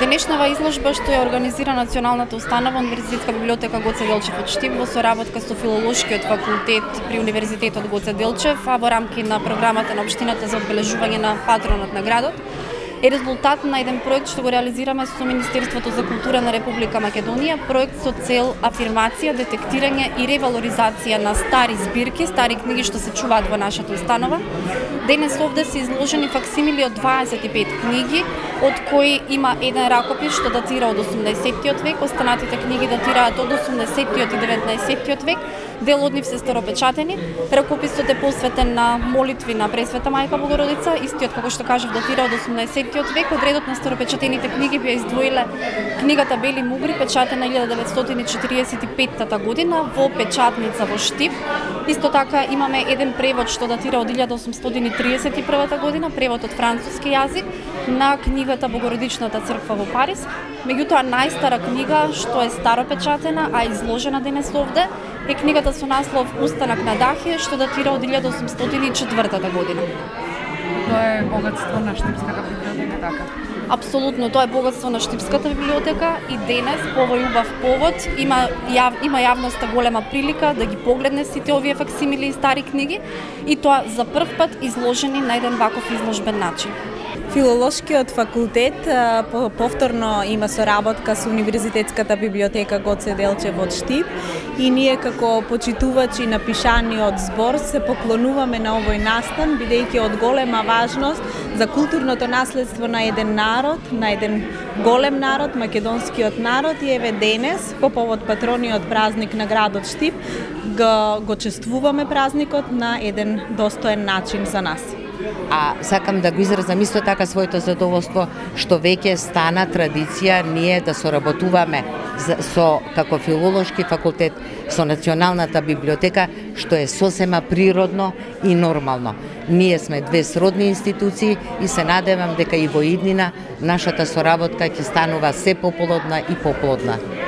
Денешнава изложба што ја организира Националната установа Универзитетска библиотека Гоце Делчев од Штип во соработка со Филолошкиот факултет при Универзитетот Гоце Делчев, а во рамки на програмата на општината за одбележување на патронот на градот, е резултат на еден проект што го реализираме со Министерството за култура на Република Македонија, проект со цел афирмација, детектирање и ревалоризација на стари збирки, стари книги што се чуваат во нашата установа. Денес овде се изложени факсимили од 25 книги, од кои има еден ракопис што датира од 18-тиот век, останатите книги датираат од 18-тиот и 19-тиот век, дел од нив се старопечатени. Ракописот е посветен на молитви на Пресвета Мајка Богородица, истиот како што кажав датира од 18-тиот век. Од редот на старопечатените книги би ја издвоиле книгата Бели мугри, печатена 1945 година во печатница во Штип. Исто така имаме еден превод што датира од 1831 година, превод од француски јазик на книгата Богородичната црква во Париз. Меѓутоа најстара книга што е старопечатена, а изложена денес овде, е книгата со наслов Устанак на Дахија, што датира од 1804 година. Тоа е богатство на Штипската библиотека, така? Апсолутно, тоа е богатство на Штипската библиотека и денес по овој убав повод има јавноста голема прилика да ги погледне сите овие факсимили и стари книги и тоа за прв пат изложени на еден ваков изложбен начин. Филолошкиот факултет повторно има соработка со Универзитетската библиотека Гоце Делчев од Штип и ние како почитувачи на пишаниот збор се поклонуваме на овој настан, бидејќи од голема важност за културното наследство на еден народ, на еден голем народ, македонскиот народ, и еве денес, по повод патрониот празник на градот Штип, го чествуваме празникот на еден достоен начин за нас. А сакам да го изразам исто така своето задоволство што веќе стана традиција ние да соработуваме како филолошки факултет со Националната библиотека, што е сосема природно и нормално. Ние сме две сродни институции и се надевам дека и во иднина нашата соработка ќе станува се поплодна и поплодна.